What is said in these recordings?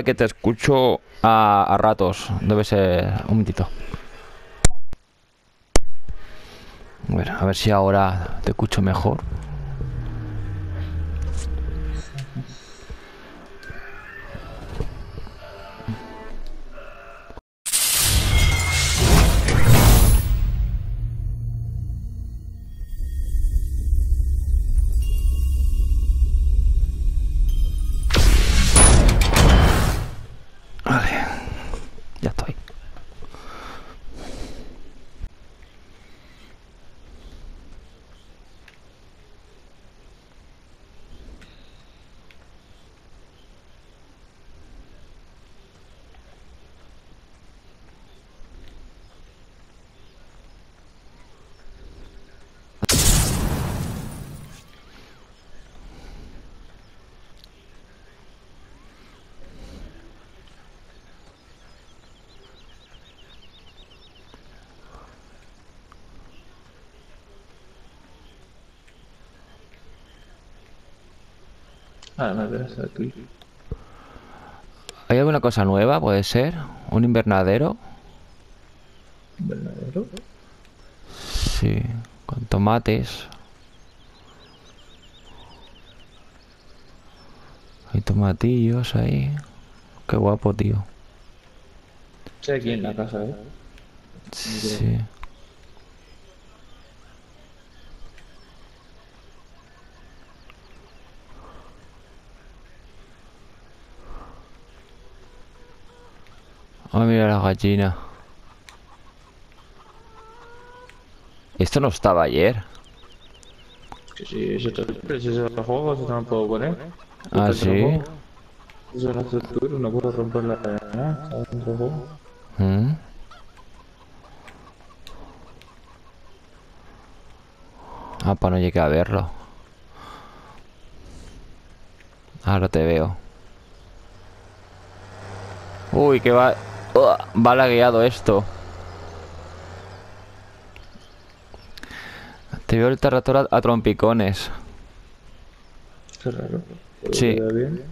Que te escucho a ratos. Debe ser un momentito. Bueno, a ver si ahora te escucho mejor. Vale, ya estoy. Ah, me verás aquí. ¿Hay alguna cosa nueva? ¿Puede ser? ¿Un invernadero? ¿Verdadero? Sí, con tomates. Hay tomatillos ahí. Qué guapo, tío. Sí, aquí en la casa, ¿eh? No quiero- Sí. Ah, mira la gallina. Esto no estaba ayer. Sí, sí, eso te... Pero si eso es el juego, eso no lo puedo poner. Eso Ah, está dentro del sí. juego. Eso es la estructura, no puedo romperla de nada. Está dentro del juego. Mm. Ah, pues no llegué a verlo. Ahora te veo. Uy, que va... va lagueado esto. Te veo el Terrator a trompicones. Qué raro. Pero que Sí. vea bien.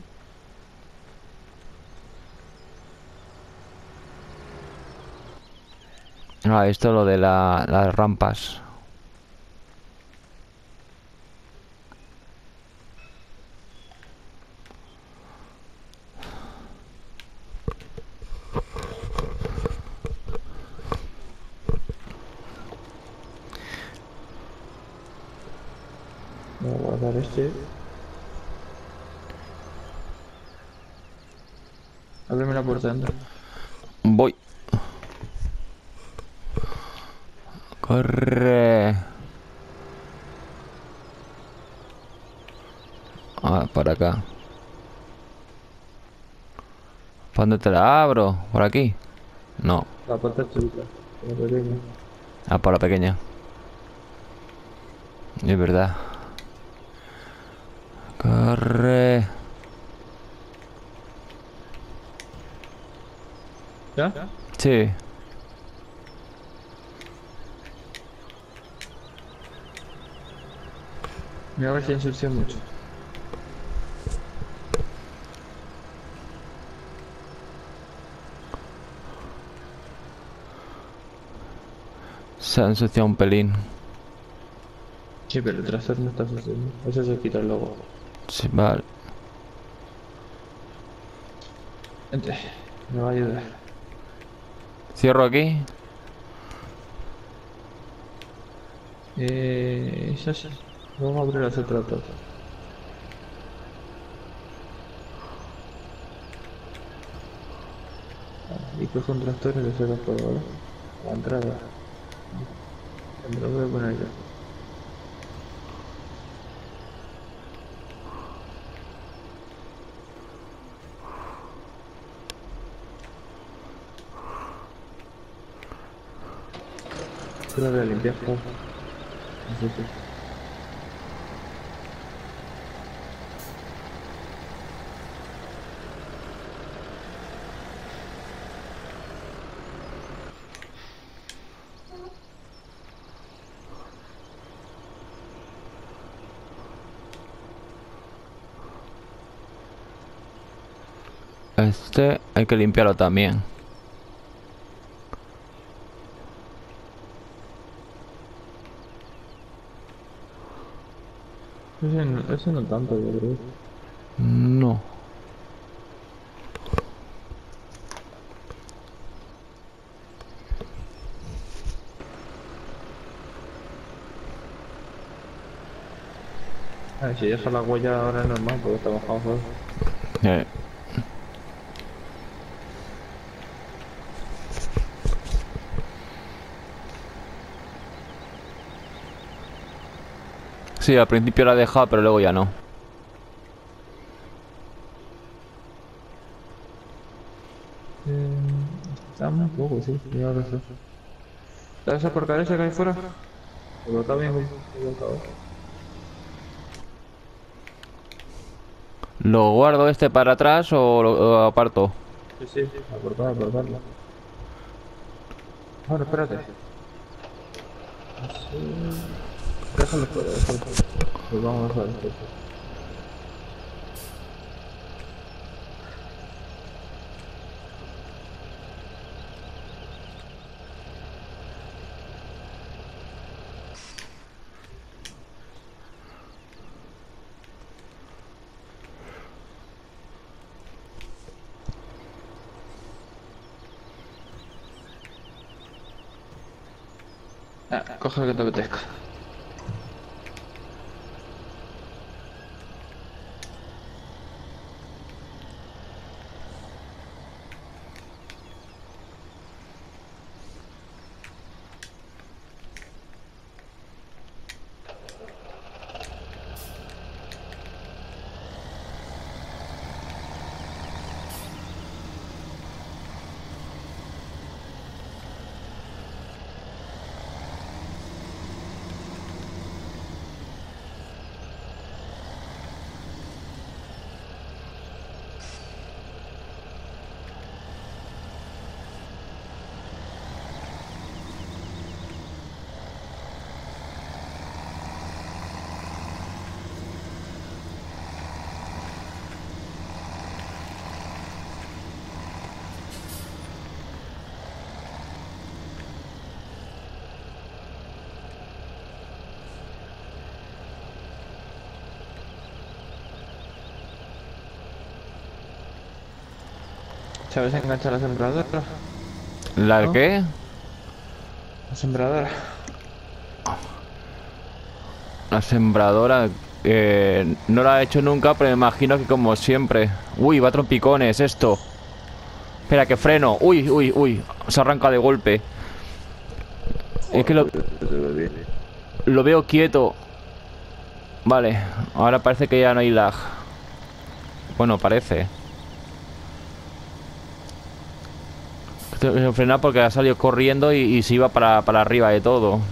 Ah, esto lo de las rampas. Voy a guardar este. Ábreme la puerta, anda. Voy. Corre. Ah, para acá. ¿Para dónde te la abro? ¿Por aquí? No. La puerta es chiquita, la pequeña. Ah, por la pequeña. Es verdad. Corre. ¿Ya? Sí. Mira a ver si ensucia mucho. Se ha ensuciado un pelín. Sí, pero el trastorno no está sucediendo. Eso se quita luego. Sí, vale. Vente, me va a ayudar. Cierro aquí. Eso sí. Vamos a abrir las otras dos. Y cojo un tractor y lo saco por ahora. A la entrada. Me lo voy a poner yo. Yo lo voy a limpiar, claro. Así que. Este hay que limpiarlo también. Ese no tanto, yo creo. No. A ver, si deja la huella ahora es normal, porque está bajado solo. Eh, Sí, al principio la he dejado, pero luego ya no. Eh, está un poco, sí, ya lo sé. ¿Te vas a aparcar ese que hay fuera? Pero está bien colocado. ¿Lo guardo este para atrás o lo aparto? Sí, sí, aparcarlo. Bueno, espérate. Sí. Déjalo fuera, déjalo fuera. Pues vamos a ver esto. Coge lo que te apetezca. ¿Sabes enganchar la sembradora? ¿La ¿No? qué? La sembradora. La sembradora. No la he hecho nunca, pero me imagino que como siempre. Uy, va a trompicones esto. Espera, que freno. Uy, uy, uy. Se arranca de golpe. Es que Joder, pues se ve bien. lo veo quieto. Vale, ahora parece que ya no hay lag. Bueno, parece. Tengo que frenar porque ha salido corriendo y se iba para arriba de todo.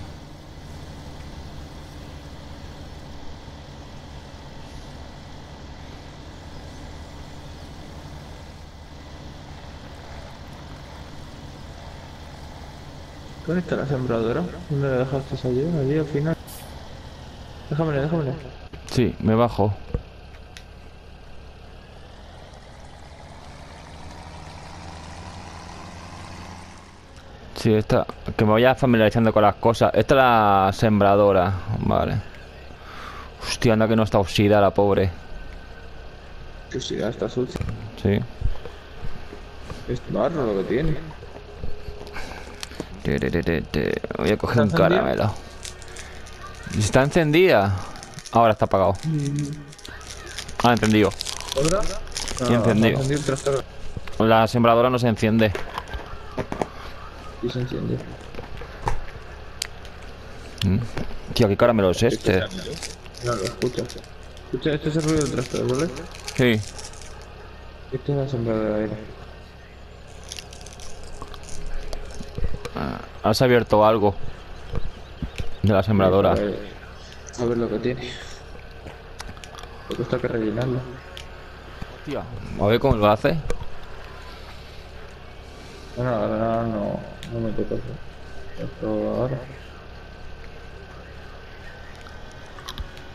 ¿Dónde está la sembradora? ¿Dónde la dejaste ayer? Allí al final. Déjamela, déjamela. Sí, me bajo. Sí, esta. Que me vaya familiarizando con las cosas. Esta es la sembradora. Vale. Hostia, anda que no está oxida la pobre. Que sí, ya está sucia. Sí. Es barro lo que tiene. Voy a coger ¿Está un encendida? caramelo. ¿Está encendida? Ahora está apagado. Ah, encendido. ¿Otra? Y No, no, encendido. encendido el trastorno. La sembradora no se enciende. Y se enciende. Tío, ¿qué caramelo es este? No lo escuchas. Escucha, este es el ruido del trastorno, ¿vale? Sí. Esta es la sembradora de aire. Has abierto algo de la sembradora. A ver lo que tiene. Lo que está que rellenarlo. Hostia, a ver cómo lo hace. Bueno, ahora no me toca hacer esto ahora.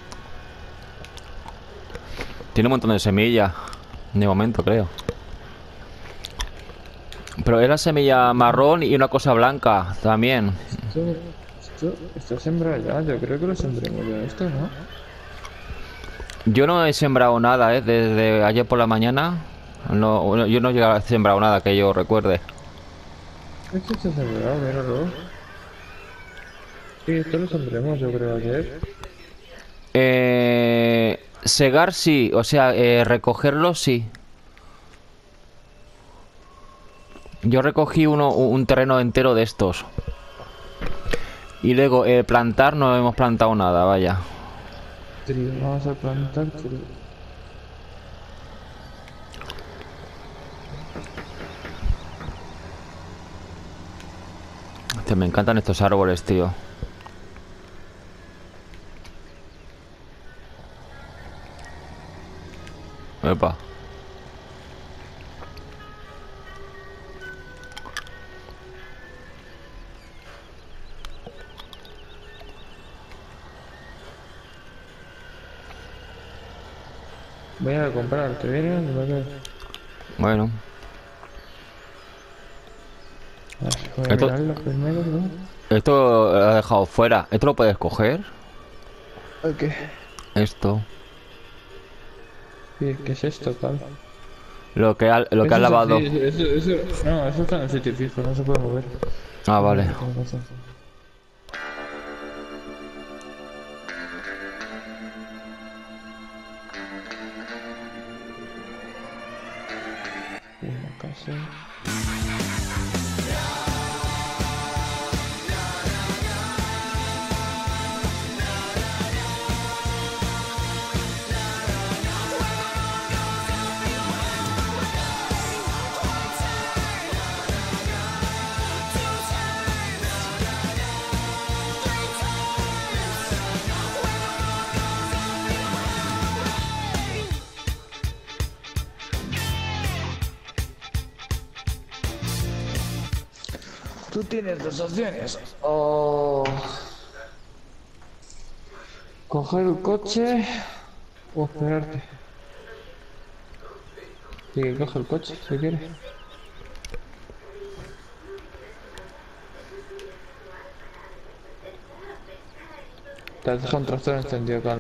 Tiene un montón de semillas. De momento, creo. Pero era semilla marrón y una cosa blanca también. Esto sembra ya, yo creo que lo sembremos ya esto, ¿no? Yo no he sembrado nada, desde ayer por la mañana. No, yo no he sembrado nada que yo recuerde. Esto está sembrado, míralo. Sí, esto lo sembremos, yo creo, ayer. Segar sí, o sea, recogerlo sí. Yo recogí un terreno entero de estos. Y luego, plantar no hemos plantado nada, vaya. Trigo, vamos a plantar trigo. Hostia, me encantan estos árboles, tío. Epa. Voy a comprar, ¿te vienes? Bueno. Voy a Esto, mirarlo primero, ¿no? esto lo he dejado fuera. ¿Esto lo puedes coger? ¿Qué? Esto. Sí, ¿qué es esto, tal? Lo que has Eso está, lavado. sí, no, eso está en el sitio fijo, no se puede mover. Ah, vale. Una casa. Tú tienes dos opciones. O coger el coche o esperarte. Sí, coge el coche si quieres. Te has dejado un tractor encendido, claro.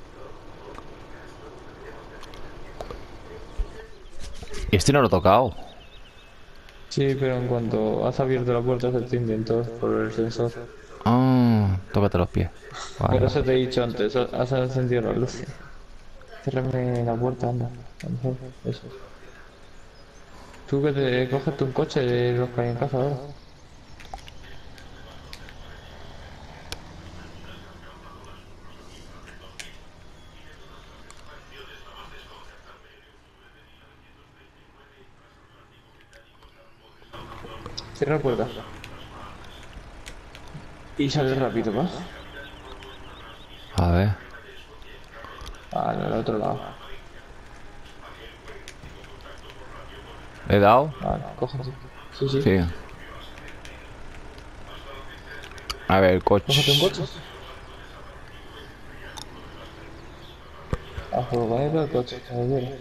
Este no lo he tocado. Sí, pero en cuanto has abierto la puerta se te intentó por el sensor. Ah, tócate los pies. Vale, Por vale. eso te he dicho antes, has encendido la luz. Cierrame la puerta, anda. A lo mejor, eso. Tú que te coges un coche de los que hay en casa ahora. Cierra la puerta. Y sale rápido, ¿va? A ver. Al otro lado. ¿Le he dado? Vale, cógete. Sí, sí. Sí. A ver, el Cógete un coche. coche. A furgoneta el coche, caballero.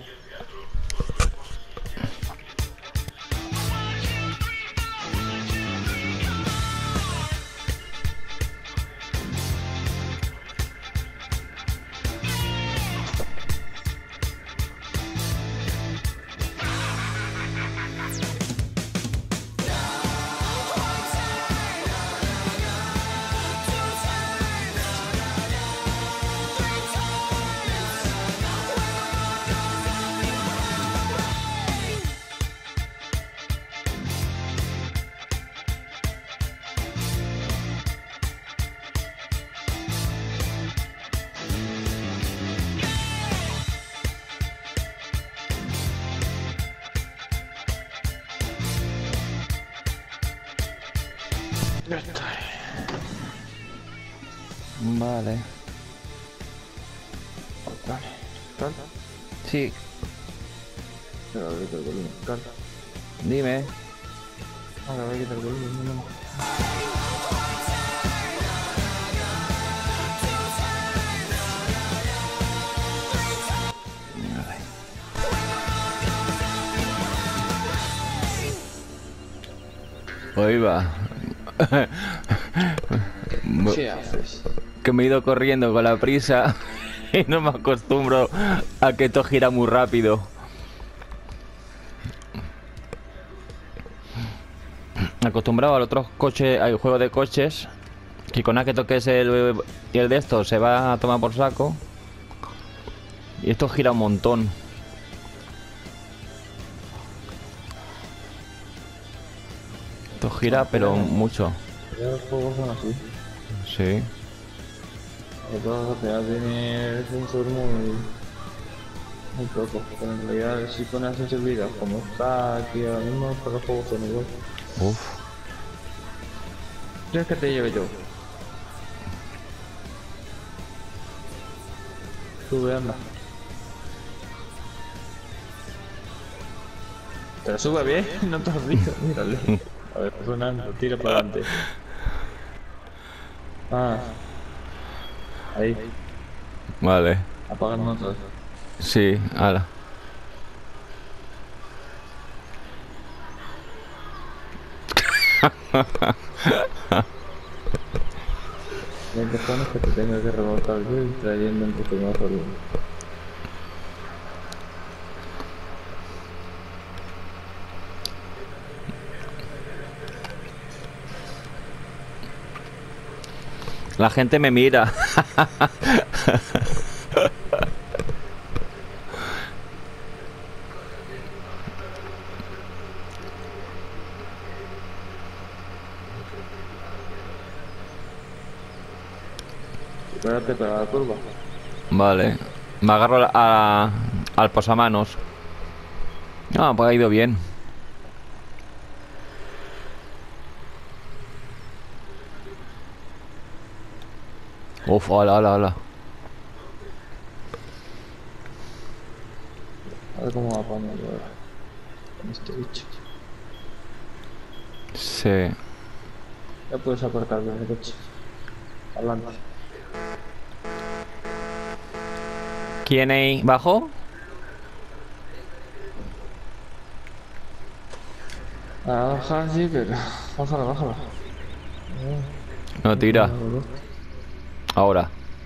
Ya está. Vale. Vale. ¿Tal? Sí, Pero voy a quitar el volumen. ¿Tal? dime. Ahora voy a quitar el volumen. No. Hoy va. ¿Qué haces? Que me he ido corriendo con la prisa y no me acostumbro a que esto gira muy rápido. Acostumbrado al otro coche, al juego de coches, que con nada que toques el de esto se va a tomar por saco. Y esto gira un montón. Esto gira, pero mucho. Ya los juegos son así. Sí. Al final tiene sensor muy poco. Pero en realidad si pones sensibilidad como está aquí ahora mismo, todos los juegos son igual. Uf. ¿Quieres que te lleve yo? Sube, anda. Pero sube bien, no te has visto, mírale. A ver, sonando, tira para adelante. Ah. Ahí, Vale. apaga el motor. Sí, ala. No te pones que te tenga que remontar yo y trayendo un poco más arriba. La gente me mira. Espérate para la curva. Vale. Me agarro al posamanos. Ah, pues ha ido bien. Uf, hola, hola, hola. A ver cómo va para ahora. Con este bicho. Sí. Ya puedes aparcar bien el coche. Adelante. ¿Quién ahí bajo? Ah, baja, sí, pero. Bájala, bájala. No tira. Ahora.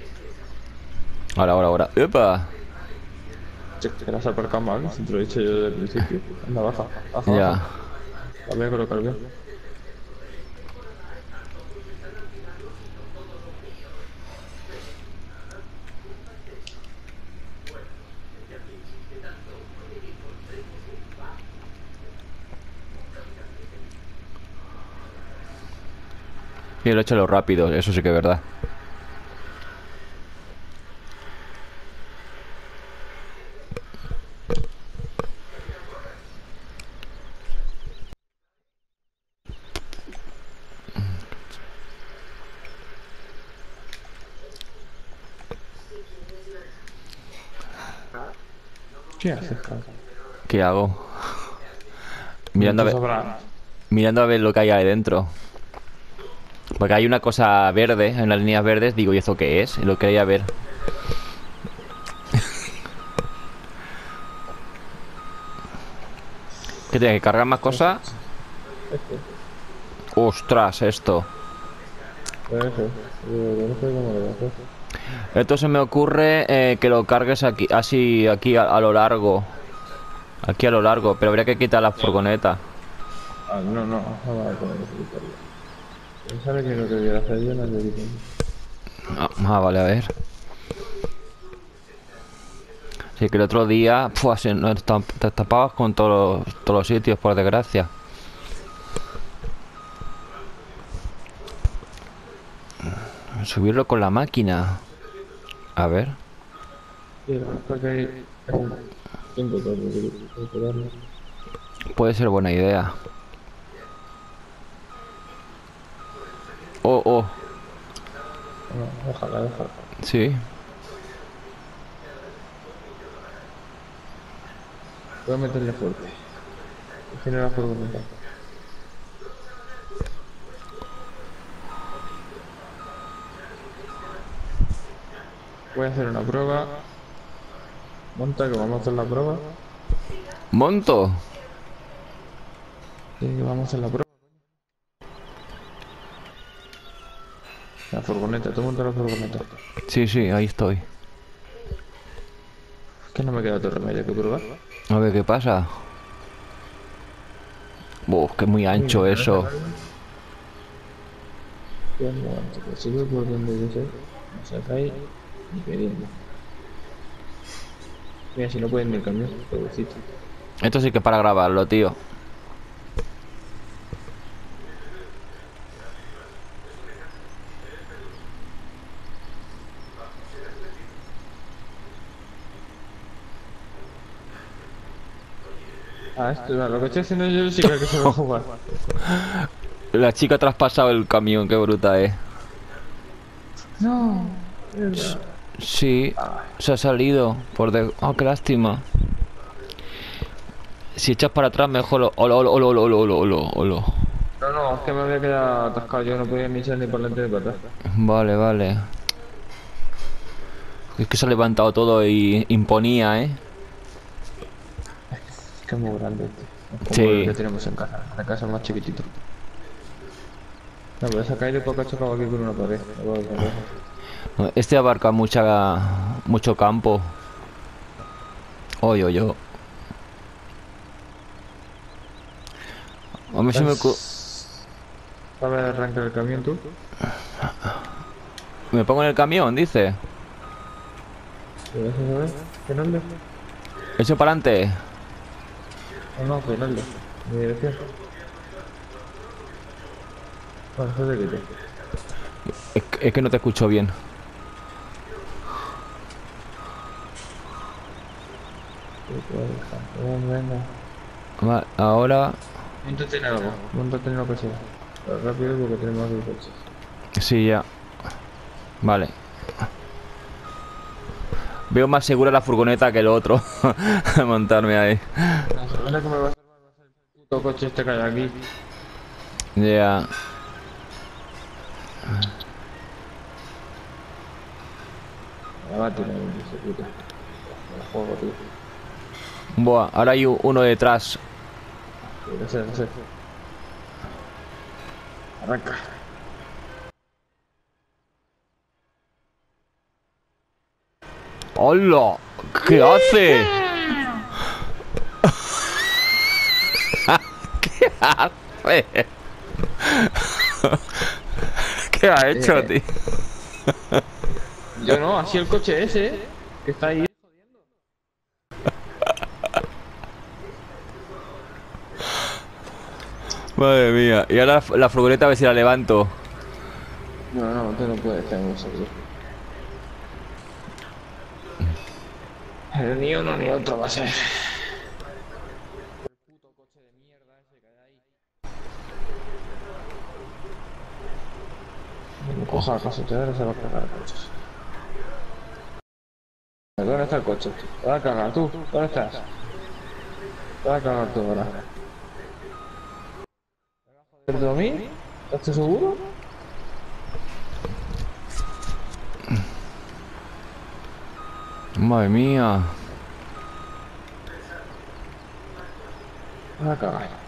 Ahora. ¡Epa! Che, que las has aparcado mal, si te lo he dicho yo desde el principio. Anda, baja, baja, Ya. baja. La voy a colocar bien. Y lo he hecho lo rápido, eso sí que es verdad. ¿Qué haces, cabrón? ¿Qué hago? No Mirando a te ver, sabrá. mirando a ver lo que hay ahí dentro. Porque hay una cosa verde, en las líneas verdes. Digo, ¿y eso qué es? Lo quería ver. ¿Qué tiene que cargar más cosas? Ostras, esto. Eso, yo no sé cómo lo voy a hacer. Esto se me ocurre que lo cargues aquí, así, aquí a lo largo. Aquí a lo largo, pero habría que quitar la furgoneta. Ah, no, no, no va a poner que quitarlo. ¿Sabes qué es lo que voy a hacer yo? No te digo. Vale, a ver. Sí, que el otro día, te tapabas con todos los sitios, por desgracia. Subirlo con la máquina. A ver. Sí, porque hay 5 torres que darle. Puede ser buena idea. Oh. No, déjala. Sí. Voy a meterle fuerte. Tiene la furgoneta. Voy a hacer una prueba. Monta que vamos a hacer la prueba. Monto. Sí, que vamos a hacer la prueba. La furgoneta, todo el mundo en la furgoneta. Sí, sí, ahí estoy. Es que no me queda otro remedio que probar. A ver qué pasa. Que es muy Uy, ancho ¿me deja eso. verlo? Qué muerto, que sigue por donde yo sé. No se cae ni queriendo. Mira, si no pueden ni el camión, pobrecito. Esto sí que es para grabarlo, tío. Ah, esto, lo que estoy haciendo yo sí creo que se va a jugar. La chica ha traspasado el camión, qué bruta es. No, mierda. Sí, se ha salido. Oh, qué lástima. Si echas para atrás, mejor. Olo, olo, olo, olo, olo, olo, olo, olo. No, no, es que me había quedado atascado, yo no podía ni echar ni para adelante ni para atrás. Vale, vale. Es que se ha levantado todo y imponía, ¿eh? Es que es muy grande este. Es como el Sí. que tenemos en casa. La casa es más chiquitito. No, pero se ha caído porque ha chocado aquí con una pared. No, este abarca mucho campo. Oye, oye. A mí se me... ¿Sabes arrancar el camión tú? Me pongo en el camión, dice. ¿Lo vas a saber? Fernando. Echo para adelante. No, no, Fernando. Mi dirección. Bueno, eso te quité. Es que no te escucho bien. Venga. Vale, ahora... Móntate en algo. Móntate en lo que sea. Pero rápido porque tenemos aquí coches. Sí, ya. Vale. Veo más segura la furgoneta que el otro. Montarme ahí. La segunda que me va a salvar va a ser el puto coche este que hay aquí. Ya. La va a tirar ese puto. Me la juego, tío. Buah, ahora hay uno detrás. No sé, no sé. Arranca. ¡Hola! ¿Qué hace? ¿Qué hace? ¿Qué ha hecho, tío? Yo no, así el coche ese, que está ahí. Madre mía. Y ahora la furgoneta a ver si la levanto. No, no, tú no puedes tener eso, tío. Ni uno ni otro va a ser. No coja la casuchera, se va a cagar el coche. ¿Dónde está el coche? Te vas a cagar tú. ¿Dónde estás? Te vas a cagar tú ahora. ¿Pero a mí? ¿Estás seguro? Madre mía. Te vas a cagar.